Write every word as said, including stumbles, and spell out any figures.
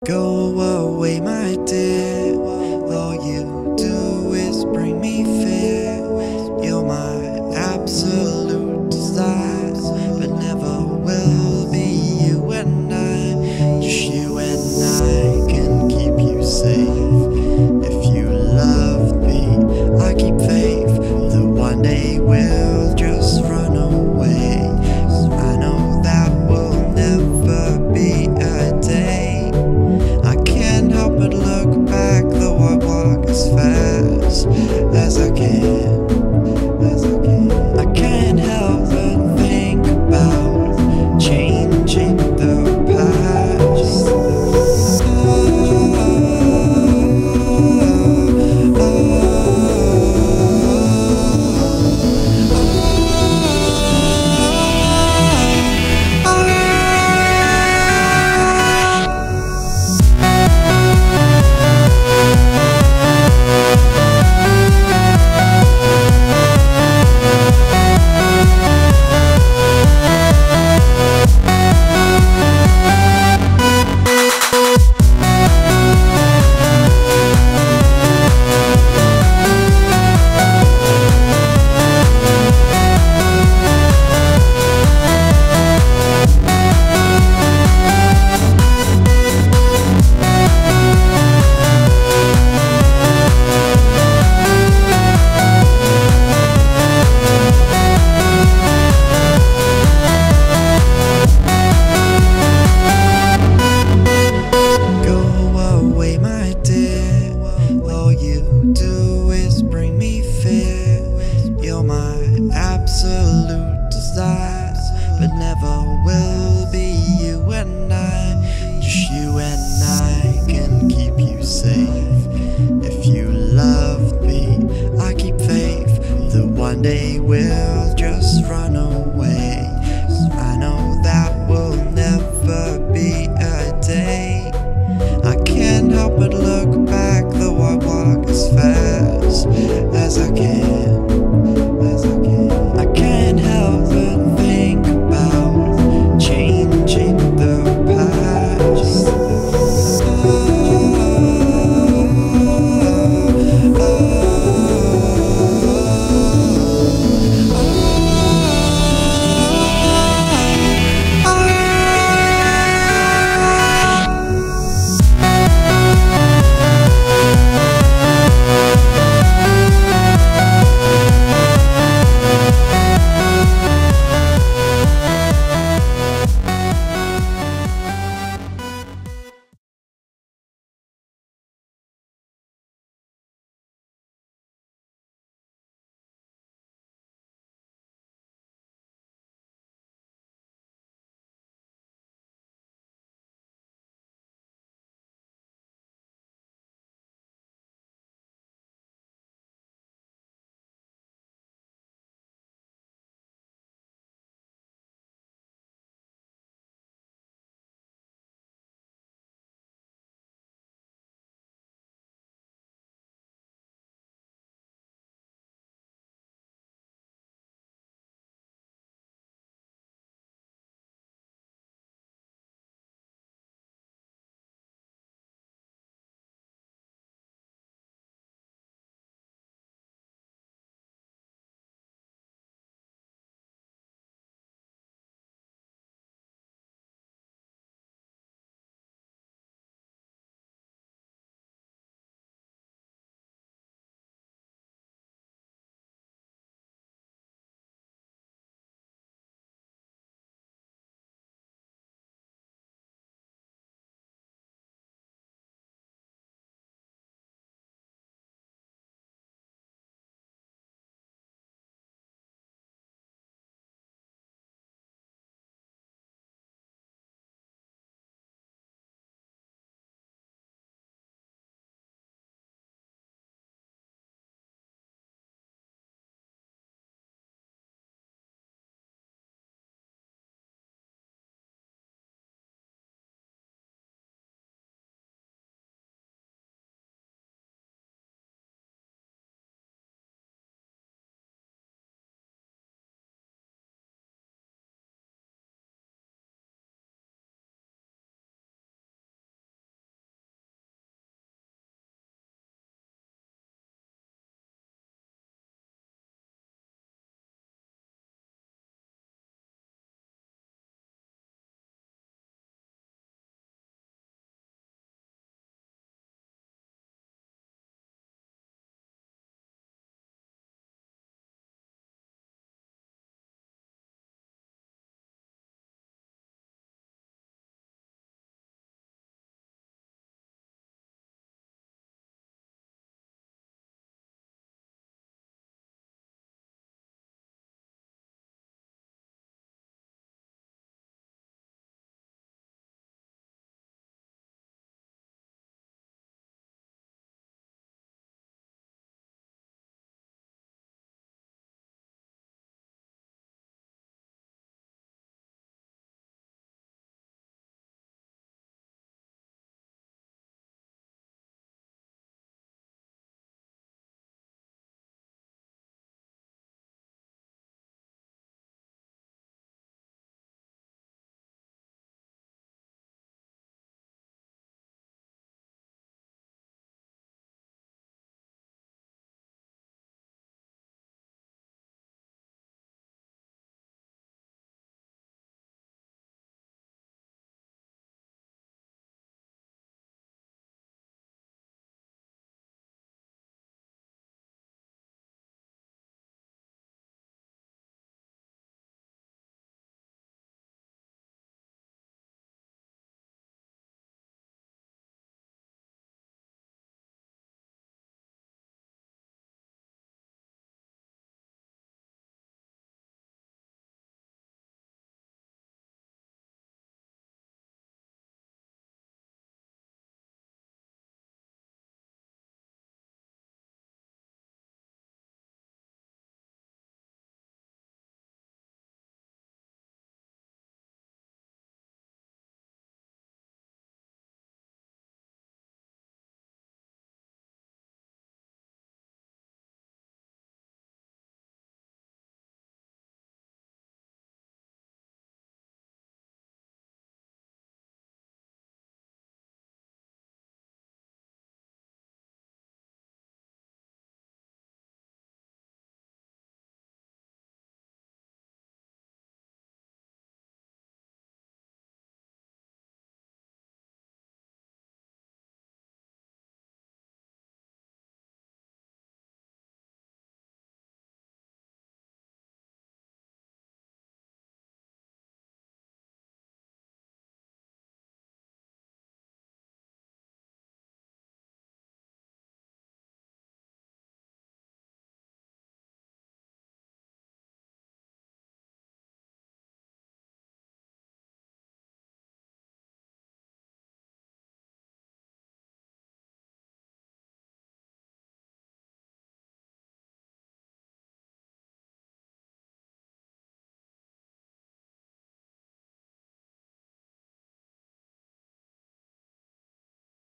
Go away, my dear. All you do is bring me fear. You're my absolute desire, but never will be you and I. Just you and I can keep you safe. If you love me, I keep faith that one day we'll just run away. I know that will never be a day. I can't help but look back, though I walk as fast as I can. As I can. I can't help but think about changing the past. Absolute desire, but never will be you and I. Just you and I can keep you safe.